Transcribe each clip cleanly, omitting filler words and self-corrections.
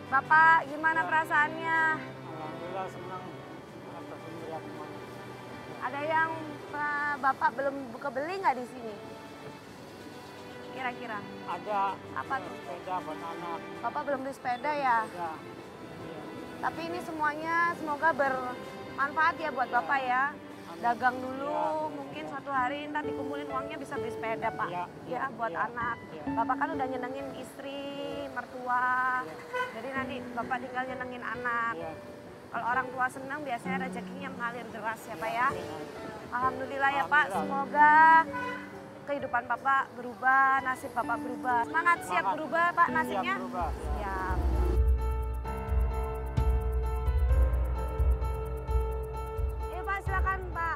Bapak, gimana perasaannya? Alhamdulillah senang atas pemberian semuanya. Ada yang Bapak belum buka beli nggak di sini? Kira-kira? Ada Apa tuh? sepeda buat anak. Bapak belum beli sepeda ya? Ada. Iya. Tapi ini semuanya semoga bermanfaat ya buat Bapak ya. Dagang dulu, mungkin suatu hari ntar dikumpulin uangnya bisa beli sepeda Pak. Ya, buat anak. Bapak kan udah nyenengin istri, mertua. Jadi nanti Bapak tinggal nyenengin anak. Kalau orang tua senang biasanya rezekinya mengalir deras ya Pak ya. Alhamdulillah ya Pak, semoga kehidupan Bapak berubah, nasib Bapak berubah. Semangat, siap berubah Pak nasibnya? Siap berubah. Siap. Iya Pak, silakan Pak.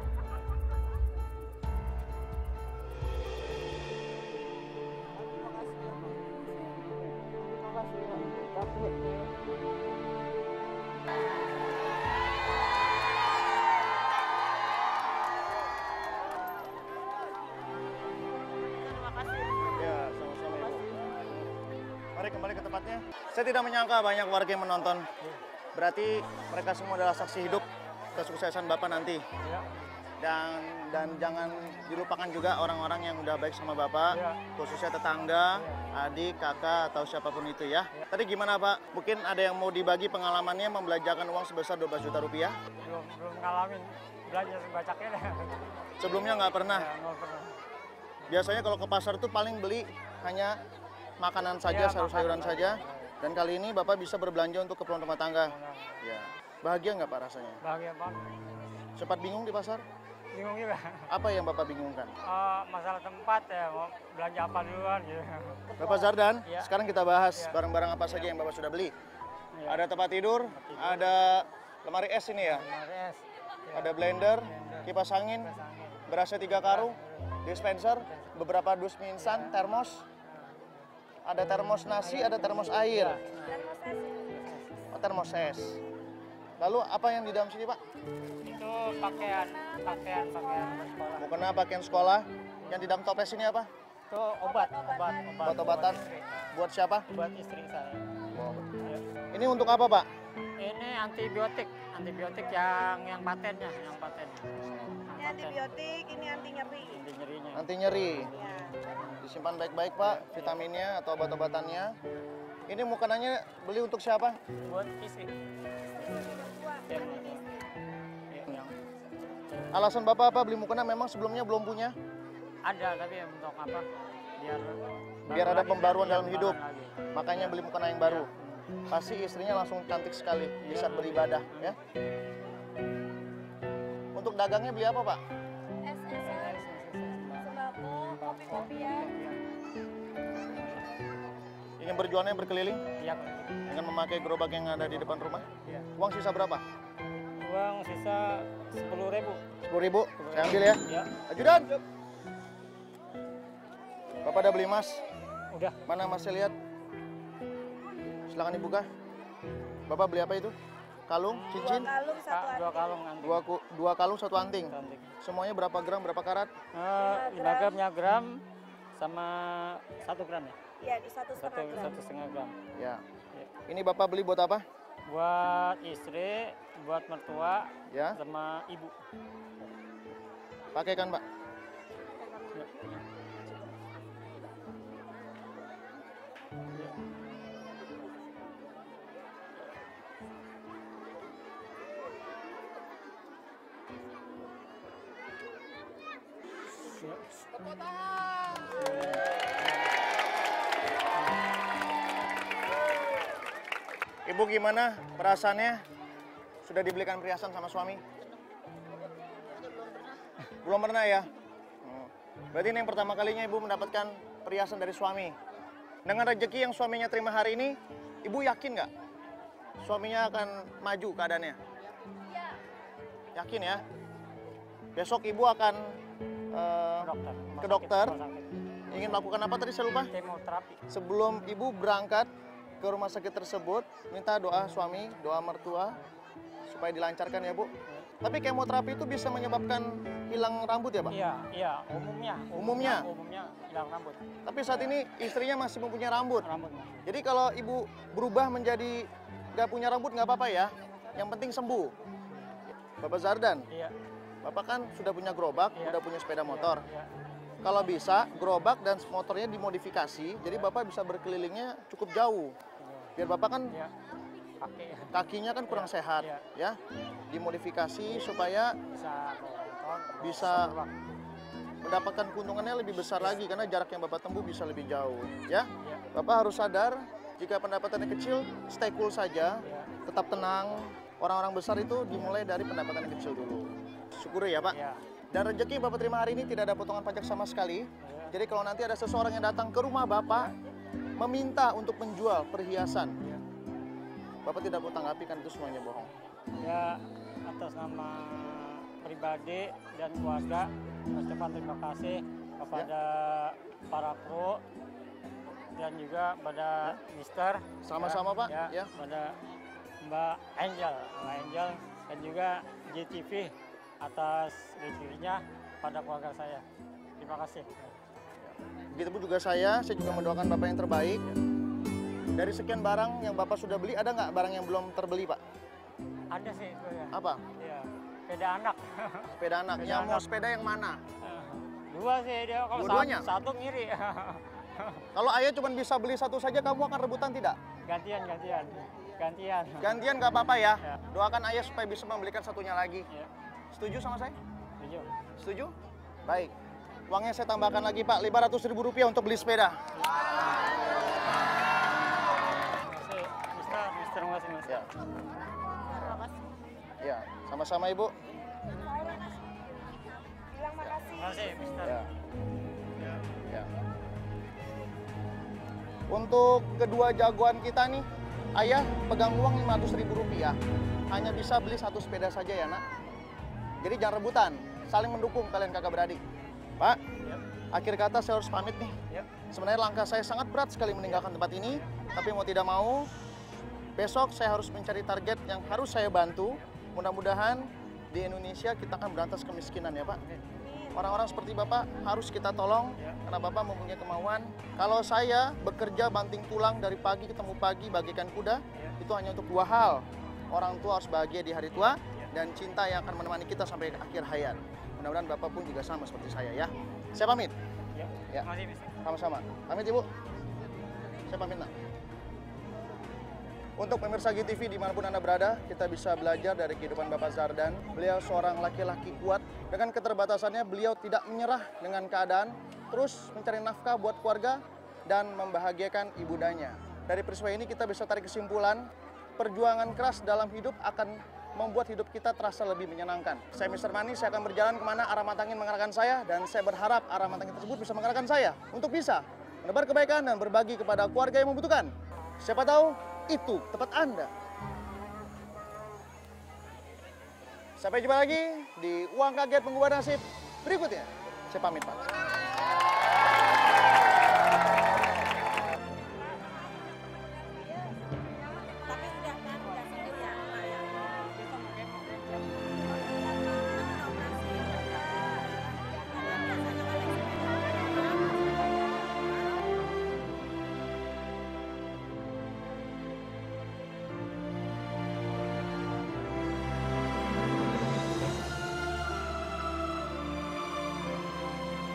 Ya, sama-sama Ibu. Mari kembali ke tempatnya. Saya tidak menyangka banyak warga yang menonton. Berarti mereka semua adalah saksi hidup kesuksesan Bapak nanti. Dan jangan dilupakan juga orang-orang yang udah baik sama Bapak, khususnya tetangga, adik, kakak, atau siapapun itu ya. Tadi gimana Pak? Mungkin ada yang mau dibagi pengalamannya membelanjakan uang sebesar 12 juta rupiah? Belum ngalamin belanja sebacaknya. Sebelumnya nggak pernah? Ya, nggak pernah. Biasanya kalau ke pasar itu paling beli hanya makanan saja, sayur-sayuran saja. Dan kali ini Bapak bisa berbelanja untuk keperluan rumah tangga. Ya. Bahagia nggak Pak rasanya? Bahagia Pak. Sempat bingung di pasar? Bingung juga. Apa yang Bapak bingungkan? Masalah tempat ya, mau belanja apa duluan gitu. Bapak Zardan, Ya. sekarang kita bahas barang-barang apa saja yang Bapak sudah beli. Ada tempat tidur, ada lemari es ini ya, Res. ada blender, kipas angin, berasnya 3 karung, dispenser, beberapa dus mie instan, termos, ada termos nasi, ada termos air, termos es. Lalu apa yang di dalam sini Pak? Itu pakaian sekolah. Mau kena pakaian sekolah. Yang di dalam toples ini apa? Itu obat. Obat-obatan. Buat siapa? Buat istri saya. Ini untuk apa Pak? Ini antibiotik yang patennya, Ini antibiotik, ini anti nyeri. Anti nyerinya. Anti nyeri. Ya. Disimpan baik-baik Pak, vitaminnya atau obat-obatannya. Ini mukananya beli untuk siapa? Buat istri. Yang Alasan Bapak apa beli mukena memang sebelumnya belum punya? ada tapi untuk apa? Biar ada lagi, pembaruan iya, dalam hidup. pembaruan lagi. Makanya beli mukena yang baru. Pasti istrinya langsung cantik sekali di saat beribadah ya. Untuk dagangnya beli apa Pak? Es-esan, sembako, kopi-kopian. Ingin berjualannya berkeliling Iya. dengan memakai gerobak yang ada di depan rumah? Iya. Uang sisa berapa? Uang sisa 10.000. 10.000, saya ambil ya. Ya. Ajudan. Bapak udah beli emas? Udah. Mana masih lihat? Silakan dibuka. Bapak beli apa itu? Kalung, cincin? Kalung satu Dua kalung nanti. Dua kalung, satu anting. Cantik. Semuanya berapa gram, berapa karat? 5 gramnya gram sama 1 gram ya. Iya, di 1,5 gram. 1,5 gram. Ya. Ya. Ini Bapak beli buat apa? Buat istri, buat mertua, Ya. sama ibu. Pakai kan Pak? Ya. Ibu gimana perasaannya? Sudah dibelikan perhiasan sama suami? Belum pernah ya? Berarti ini yang pertama kalinya Ibu mendapatkan perhiasan dari suami. Dengan rezeki yang suaminya terima hari ini, Ibu yakin nggak suaminya akan maju keadaannya? Yakin ya? Besok Ibu akan ke dokter. Ingin melakukan apa tadi saya lupa? Kemoterapi. Sebelum Ibu berangkat ke rumah sakit tersebut, minta doa suami, doa mertua, supaya dilancarkan ya Bu. Tapi kemoterapi itu bisa menyebabkan hilang rambut ya Pak? Iya, umumnya. Umumnya? Umumnya hilang rambut. Tapi saat ini istrinya masih mempunyai rambut. Rambut, Mas. Jadi kalau ibu berubah menjadi nggak punya rambut nggak apa-apa ya. Yang penting sembuh. Bapak Zardan, Iya. Bapak kan sudah punya gerobak, Iya. udah punya sepeda motor. Iya. Kalau bisa, gerobak dan motornya dimodifikasi, jadi Bapak bisa berkelilingnya cukup jauh. Biar Bapak kan Iya. Kaki kakinya kan kurang sehat, Iya. ya. Dimodifikasi supaya bisa nonton. bisa mendapatkan keuntungannya lebih besar lagi karena jarak yang Bapak tempuh bisa lebih jauh, ya. Iya. Bapak harus sadar jika pendapatannya kecil, stay cool saja, Iya. tetap tenang. Orang-orang besar itu dimulai dari pendapatan yang kecil dulu. Syukuri ya Pak. Iya. Dan rezeki yang Bapak terima hari ini tidak ada potongan pajak sama sekali. Iya. Jadi kalau nanti ada seseorang yang datang ke rumah Bapak meminta untuk menjual perhiasan, Iya. Bapak tidak perlu tanggapi kan itu semuanya bohong. Ya, atas nama pribadi dan keluarga, mengucapkan terima kasih kepada para kru dan juga pada Mister. Sama-sama, Pak. Ya, Ya. pada Mbak Angel dan juga JTV atas rezekinya pada keluarga saya. Terima kasih. Begitupun juga saya juga mendoakan Bapak yang terbaik. Dari sekian barang yang Bapak sudah beli, ada nggak barang yang belum terbeli Pak? Ada sih itu ya. Apa? Ya, sepeda anak. Sepeda anak. Sepeda Yang mau anak. sepeda yang mana? Dua sih dia, kalau Dua-duanya? satu ngiri. Kalau ayah cuma bisa beli satu saja, kamu akan rebutan tidak? Gantian. Gantian nggak apa-apa ya. Ya. Doakan ayah supaya bisa membelikan satunya lagi. Ya, Setuju sama saya? setuju. Setuju? Baik. Uangnya saya tambahkan lagi Pak, Rp500.000 untuk beli sepeda. Terima kasih, Mas. Ya. Ya, sama-sama Ibu. Bilang makasih. Terima kasih, Mister. Ya. Ya. Untuk kedua jagoan kita nih, ayah pegang uang Rp500.000. Hanya bisa beli satu sepeda saja ya nak. Jadi jangan rebutan, saling mendukung kalian kakak beradik. Pak, Ya. akhir kata saya harus pamit nih. Ya. Sebenarnya langkah saya sangat berat sekali meninggalkan tempat ini, tapi mau tidak mau, besok saya harus mencari target yang harus saya bantu. Mudah-mudahan di Indonesia kita akan berantas kemiskinan ya Pak. Orang-orang seperti Bapak harus kita tolong Ya. karena Bapak mempunyai kemauan. Kalau saya bekerja banting tulang dari pagi ketemu pagi bagaikan kuda, Ya. itu hanya untuk dua hal. Orang tua harus bahagia di hari tua Ya. dan cinta yang akan menemani kita sampai akhir hayat. Mudah-mudahan Bapak pun juga sama seperti saya ya. Saya pamit. Ya. Ya. Terima kasih, Mister. Sama-sama. Pamit Ibu. Saya pamit nak. Untuk pemirsa GTV dimanapun Anda berada, kita bisa belajar dari kehidupan Bapak Zardan. Beliau seorang laki-laki kuat. Dengan keterbatasannya, beliau tidak menyerah dengan keadaan. Terus mencari nafkah buat keluarga dan membahagiakan ibundanya. Dari peristiwa ini kita bisa tarik kesimpulan, perjuangan keras dalam hidup akan membuat hidup kita terasa lebih menyenangkan. Saya Mr. Mani, saya akan berjalan kemana arah mata angin mengarahkan saya, dan saya berharap arah mata angin tersebut bisa mengarahkan saya untuk bisa menebar kebaikan dan berbagi kepada keluarga yang membutuhkan. Siapa tahu itu tempat Anda. Sampai jumpa lagi di Uang Kaget Mengubah Nasib berikutnya. Saya pamit Pak. Tapi sudah kan, udah sembuh ya, Pak ya.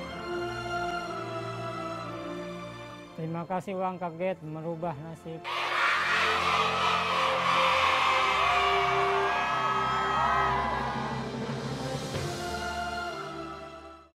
Terima kasih Uang Kaget merubah nasib.